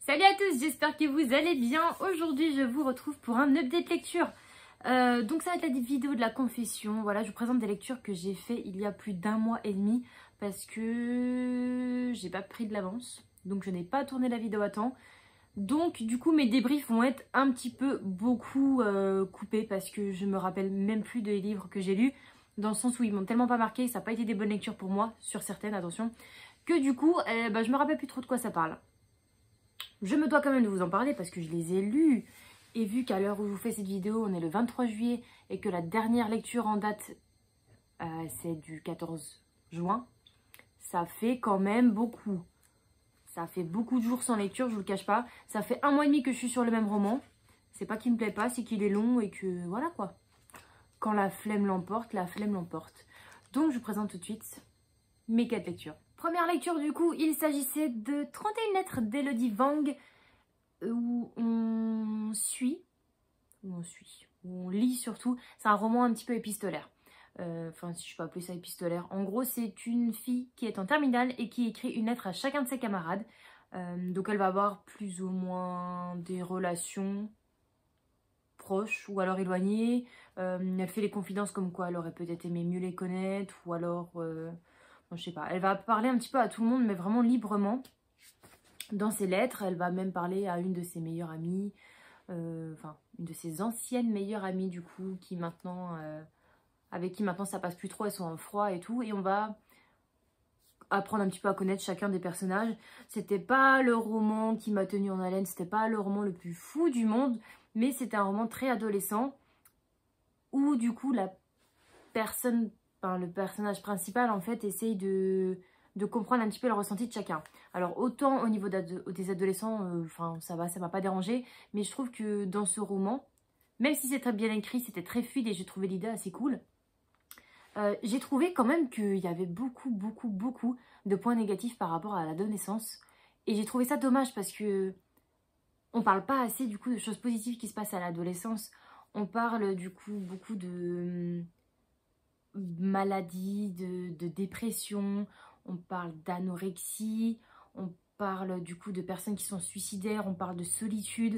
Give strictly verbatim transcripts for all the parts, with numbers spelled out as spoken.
Salut à tous, j'espère que vous allez bien. Aujourd'hui, je vous retrouve pour un update lecture. Euh, donc ça va être la vidéo de la confession. Voilà, je vous présente des lectures que j'ai fait il y a plus d'un mois et demi parce que j'ai pas pris de l'avance. Donc je n'ai pas tourné la vidéo à temps. Donc du coup mes débriefs vont être un petit peu beaucoup euh, coupés parce que je me rappelle même plus des livres que j'ai lus. Dans le sens où ils m'ont tellement pas marqué, ça n'a pas été des bonnes lectures pour moi, sur certaines, attention, que du coup, eh ben, je me rappelle plus trop de quoi ça parle. Je me dois quand même de vous en parler parce que je les ai lus. Et vu qu'à l'heure où je vous fais cette vidéo, on est le vingt-trois juillet et que la dernière lecture en date, euh, c'est du quatorze juin, ça fait quand même beaucoup. Ça fait beaucoup de jours sans lecture, je vous le cache pas. Ça fait un mois et demi que je suis sur le même roman. C'est pas qu'il me plaît pas, c'est qu'il est long et que voilà quoi. Quand la flemme l'emporte, la flemme l'emporte. Donc je vous présente tout de suite mes quatre lectures. Première lecture du coup, il s'agissait de trente et une lettres d'Elodie Wang, où on suit, où on suit, où on lit surtout. C'est un roman un petit peu épistolaire. Euh, enfin, si je peux appeler ça épistolaire. En gros, c'est une fille qui est en terminale et qui écrit une lettre à chacun de ses camarades. Euh, donc elle va avoir plus ou moins des relations proches ou alors éloignées. Euh, elle fait les confidences comme quoi elle aurait peut-être aimé mieux les connaître ou alors... Euh, bon, je sais pas. Elle va parler un petit peu à tout le monde, mais vraiment librement. Dans ses lettres, elle va même parler à une de ses meilleures amies, euh, enfin une de ses anciennes meilleures amies du coup, qui maintenant, euh, avec qui maintenant ça passe plus trop, elles sont en froid et tout, et on va apprendre un petit peu à connaître chacun des personnages. C'était pas le roman qui m'a tenu en haleine, c'était pas le roman le plus fou du monde, mais c'était un roman très adolescent, où du coup la personne, enfin le personnage principal en fait essaye de... de comprendre un petit peu le ressenti de chacun. Alors autant au niveau des adolescents, euh, enfin ça va, ça m'a pas dérangé, mais je trouve que dans ce roman, même si c'est très bien écrit, c'était très fluide et j'ai trouvé l'idée assez cool, euh, j'ai trouvé quand même qu'il y avait beaucoup, beaucoup, beaucoup de points négatifs par rapport à l'adolescence. Et j'ai trouvé ça dommage parce que on parle pas assez du coup de choses positives qui se passent à l'adolescence. On parle du coup beaucoup de maladies, de, de dépression, on parle d'anorexie, on parle du coup de personnes qui sont suicidaires, on parle de solitude.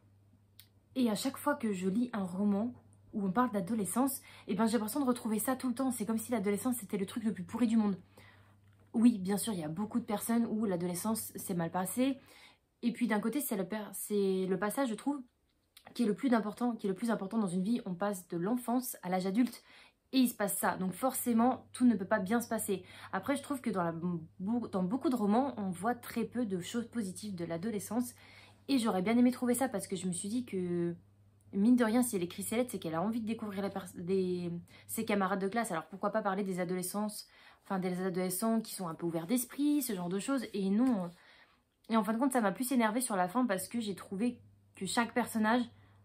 Et à chaque fois que je lis un roman où on parle d'adolescence, eh ben j'ai l'impression de retrouver ça tout le temps. C'est comme si l'adolescence c'était le truc le plus pourri du monde. Oui, bien sûr, il y a beaucoup de personnes où l'adolescence s'est mal passée. Et puis d'un côté, c'est le, le passage, je trouve, qui est le plus important, qui est le plus important dans une vie. On passe de l'enfance à l'âge adulte. Et il se passe ça. Donc forcément, tout ne peut pas bien se passer. Après, je trouve que dans, la, dans beaucoup de romans, on voit très peu de choses positives de l'adolescence. Et j'aurais bien aimé trouver ça parce que je me suis dit que, mine de rien, si elle écrit ses lettres, c'est qu'elle a envie de découvrir des, ses camarades de classe. Alors pourquoi pas parler des adolescences, enfin des adolescents qui sont un peu ouverts d'esprit, ce genre de choses. Et non. Et en fin de compte, ça m'a plus énervée sur la fin parce que j'ai trouvé que chaque personnage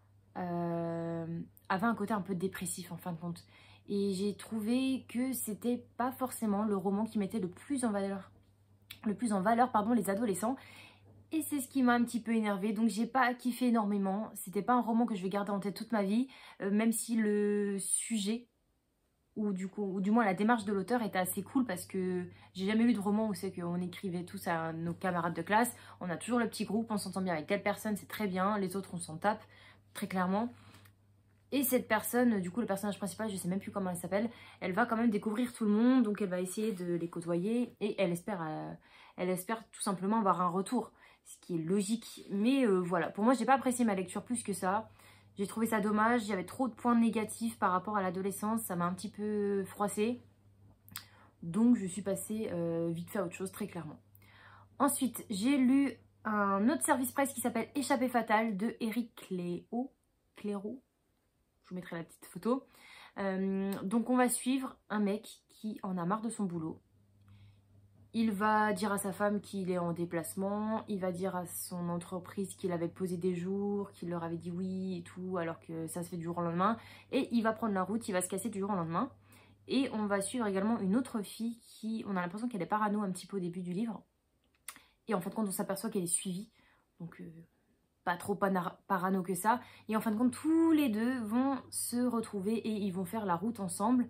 euh, avait un côté un peu dépressif en fin de compte. Et j'ai trouvé que c'était pas forcément le roman qui mettait le plus en valeur, le plus en valeur pardon, les adolescents. Et c'est ce qui m'a un petit peu énervée. Donc j'ai pas kiffé énormément. C'était pas un roman que je vais garder en tête toute ma vie. Euh, même si le sujet, ou du, coup, ou du moins la démarche de l'auteur était assez cool. Parce que j'ai jamais lu de roman où c'est qu'on écrivait tous à nos camarades de classe. On a toujours le petit groupe, on s'entend bien avec telle personne, c'est très bien. Les autres on s'en tape, très clairement. Et cette personne, du coup le personnage principal, je sais même plus comment elle s'appelle, elle va quand même découvrir tout le monde, donc elle va essayer de les côtoyer et elle espère, euh, elle espère tout simplement avoir un retour, ce qui est logique. Mais euh, voilà, pour moi j'ai pas apprécié ma lecture plus que ça, j'ai trouvé ça dommage, il y avait trop de points négatifs par rapport à l'adolescence, ça m'a un petit peu froissée, donc je suis passée euh, vite fait à autre chose très clairement. Ensuite j'ai lu un autre service presse qui s'appelle Échappée fatale de Éric Cléo, Cléro. Je vous mettrai la petite photo. Euh, donc on va suivre un mec qui en a marre de son boulot. Il va dire à sa femme qu'il est en déplacement. Il va dire à son entreprise qu'il avait posé des jours, qu'il leur avait dit oui et tout, alors que ça se fait du jour au lendemain. Et il va prendre la route, il va se casser du jour au lendemain. Et on va suivre également une autre fille qui, on a l'impression qu'elle est parano un petit peu au début du livre. Et en fin de compte, on s'aperçoit qu'elle est suivie. Donc... Euh, pas trop parano que ça, et en fin de compte tous les deux vont se retrouver et ils vont faire la route ensemble.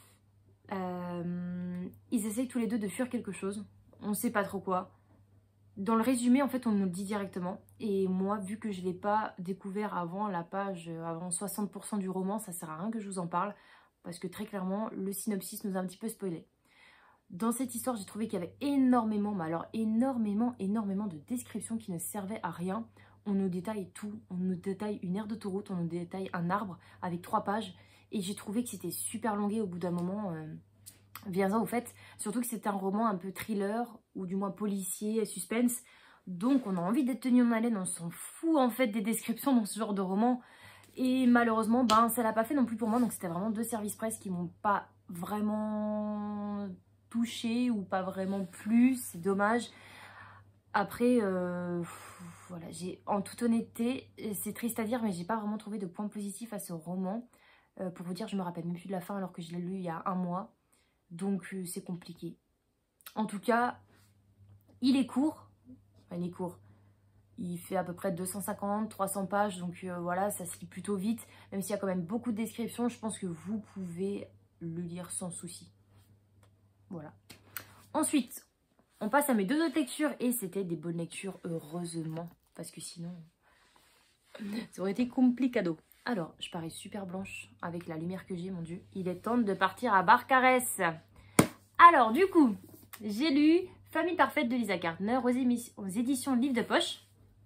Euh, ils essayent tous les deux de fuir quelque chose, on sait pas trop quoi, Dans le résumé, en fait, on nous le dit directement. Et moi, vu que je ne l'ai pas découvert avant la page, avant soixante pour cent du roman, ça ne sert à rien que je vous en parle. Parce que très clairement, le synopsis nous a un petit peu spoilé. Dans cette histoire, j'ai trouvé qu'il y avait énormément, mais alors énormément, énormément de descriptions qui ne servaient à rien. On nous détaille tout. On nous détaille une aire d'autoroute, on nous détaille un arbre avec trois pages. Et j'ai trouvé que c'était super longué au bout d'un moment. Euh, Viens-en au fait, surtout que c'était un roman un peu thriller, ou du moins policier, suspense. Donc on a envie d'être tenu en haleine, on s'en fout en fait des descriptions dans ce genre de roman. Et malheureusement, ben, ça l'a pas fait non plus pour moi. Donc c'était vraiment deux services presse qui m'ont pas vraiment touché ou pas vraiment plu. C'est dommage. Après, euh, voilà, j'ai en toute honnêteté, c'est triste à dire, mais j'ai pas vraiment trouvé de point positif à ce roman. Euh, pour vous dire, je me rappelle même plus de la fin alors que je l'ai lu il y a un mois. Donc euh, c'est compliqué. En tout cas, il est court. Enfin, il est court. Il fait à peu près deux cent cinquante, trois cents pages. Donc euh, voilà, ça se lit plutôt vite. Même s'il y a quand même beaucoup de descriptions, je pense que vous pouvez le lire sans souci. Voilà. Ensuite, on passe à mes deux autres lectures. Et c'était des bonnes lectures, heureusement. Parce que sinon, ça aurait été complicado. Alors, je parais super blanche avec la lumière que j'ai, mon Dieu. Il est temps de partir à Barcarès. Alors, du coup, j'ai lu Famille parfaite de Lisa Gardner aux, aux éditions Livre de Poche.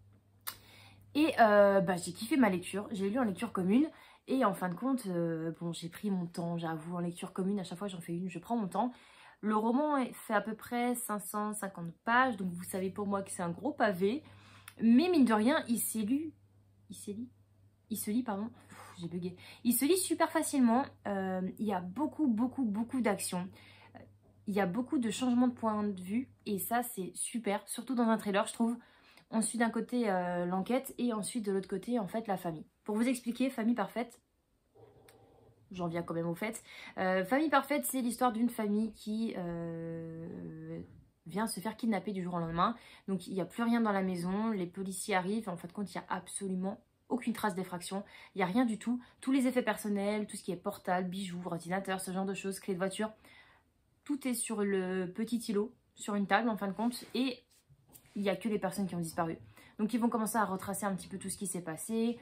Et euh, bah, j'ai kiffé ma lecture. J'ai lu en lecture commune. Et en fin de compte, euh, bon, j'ai pris mon temps, j'avoue, en lecture commune. À chaque fois, j'en fais une, je prends mon temps. Le roman fait à peu près cinq cent cinquante pages. Donc, vous savez pour moi que c'est un gros pavé. Mais mine de rien, il s'est lu. Il s'est lu Il se lit, pardon, j'ai bugué. Il se lit super facilement. Euh, il y a beaucoup, beaucoup, beaucoup d'actions. Il y a beaucoup de changements de point de vue. Et ça, c'est super. Surtout dans un thriller, je trouve. On suit d'un côté euh, l'enquête et ensuite de l'autre côté, en fait, la famille. Pour vous expliquer, Famille parfaite, j'en viens quand même au fait. Euh, famille parfaite, c'est l'histoire d'une famille qui euh, vient se faire kidnapper du jour au lendemain. Donc, il n'y a plus rien dans la maison. Les policiers arrivent. En fin de compte, il n'y a absolument aucune trace d'effraction, il n'y a rien du tout. Tous les effets personnels, tout ce qui est portable, bijoux, ordinateur, ce genre de choses, clé de voiture, tout est sur le petit îlot, sur une table en fin de compte, et il n'y a que les personnes qui ont disparu. Donc ils vont commencer à retracer un petit peu tout ce qui s'est passé,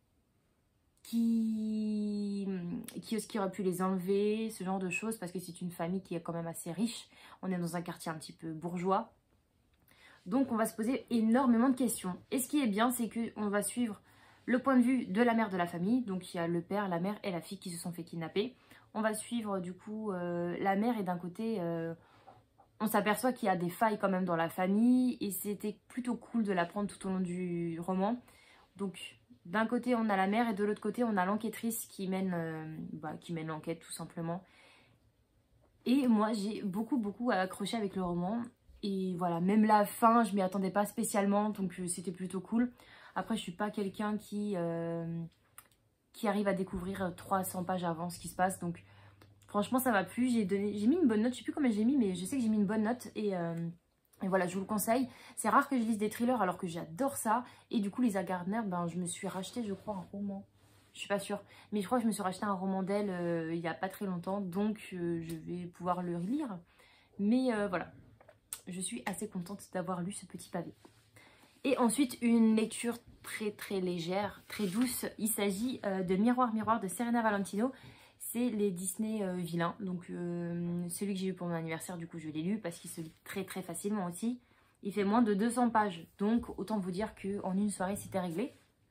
qui... qui est-ce qui aurait pu les enlever, ce genre de choses, parce que c'est une famille qui est quand même assez riche. On est dans un quartier un petit peu bourgeois. Donc on va se poser énormément de questions. Et ce qui est bien, c'est qu'on va suivre le point de vue de la mère de la famille, donc il y a le père, la mère et la fille qui se sont fait kidnapper. On va suivre du coup euh, la mère et d'un côté, euh, on s'aperçoit qu'il y a des failles quand même dans la famille et c'était plutôt cool de l'apprendre tout au long du roman. Donc d'un côté on a la mère et de l'autre côté on a l'enquêtrice qui mène, euh, bah, qui mène l'enquête tout simplement. Et moi j'ai beaucoup beaucoup accroché avec le roman et voilà, même la fin je m'y attendais pas spécialement donc euh, c'était plutôt cool. Après, je ne suis pas quelqu'un qui, euh, qui arrive à découvrir trois cents pages avant ce qui se passe. Donc, franchement, ça m'a plu. J'ai donné, j'ai mis une bonne note. Je ne sais plus combien j'ai mis, mais je sais que j'ai mis une bonne note. Et, euh, et voilà, je vous le conseille. C'est rare que je lise des thrillers alors que j'adore ça. Et du coup, Lisa Gardner, ben, je me suis racheté, je crois, un roman. Je ne suis pas sûre. Mais je crois que je me suis racheté un roman d'elle euh, il n'y a pas très longtemps. Donc, euh, je vais pouvoir le relire. Mais euh, voilà, je suis assez contente d'avoir lu ce petit pavé. Et ensuite, une lecture très très légère, très douce. Il s'agit euh, de Miroir Miroir de Serena Valentino. C'est les Disney euh, vilains. Donc euh, celui que j'ai eu pour mon anniversaire, du coup je l'ai lu parce qu'il se lit très très facilement aussi. Il fait moins de deux cents pages. Donc autant vous dire qu'en une soirée c'était réglé.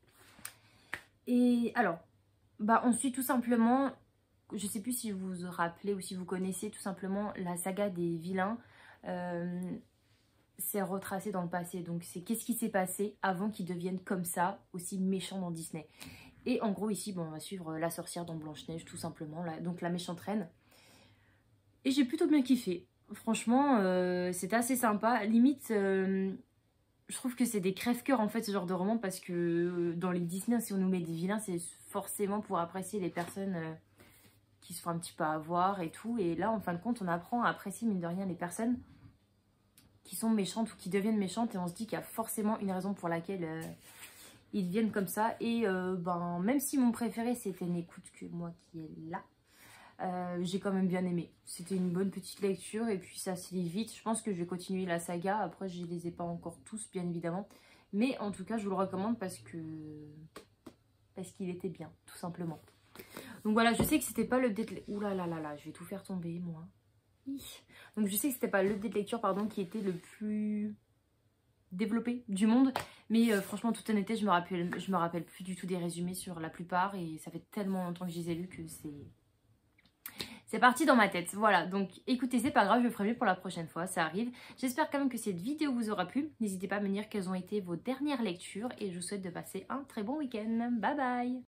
Et alors, bah, on suit tout simplement, je ne sais plus si vous vous rappelez ou si vous connaissez tout simplement la saga des vilains. Euh, c'est retracé dans le passé. Donc c'est qu'est-ce qui s'est passé avant qu'ils deviennent comme ça, aussi méchants dans Disney. Et en gros ici, bon, on va suivre la sorcière dans Blanche-Neige tout simplement, là, donc la méchante reine. Et j'ai plutôt bien kiffé. Franchement, euh, c'était assez sympa. Limite, euh, je trouve que c'est des crève-cœurs en fait ce genre de roman parce que euh, dans les Disney, si on nous met des vilains, c'est forcément pour apprécier les personnes euh, qui se font un petit peu avoir et tout. Et là, en fin de compte, on apprend à apprécier mine de rien les personnes qui sont méchantes ou qui deviennent méchantes et on se dit qu'il y a forcément une raison pour laquelle euh, ils deviennent comme ça. Et euh, ben, même si mon préféré c'était N'écoute que moi qui est là, Euh, j'ai quand même bien aimé. C'était une bonne petite lecture et puis ça se lit vite. Je pense que je vais continuer la saga. Après, je ne les ai pas encore tous, bien évidemment. Mais en tout cas, je vous le recommande parce que parce qu'il était bien, tout simplement. Donc voilà, je sais que c'était pas le dé de... Ouh là là là là, je vais tout faire tomber, moi. Donc je sais que c'était pas le dé de lecture, pardon, qui était le plus développé du monde. Mais euh, franchement, en toute honnêteté, je me rappelle, je me rappelle plus du tout des résumés sur la plupart. Et ça fait tellement longtemps que je les ai lus que c'est... C'est parti dans ma tête, voilà, donc écoutez, c'est pas grave, je le ferai mieux pour la prochaine fois, ça arrive. J'espère quand même que cette vidéo vous aura plu. N'hésitez pas à me dire quelles ont été vos dernières lectures et je vous souhaite de passer un très bon week-end. Bye bye!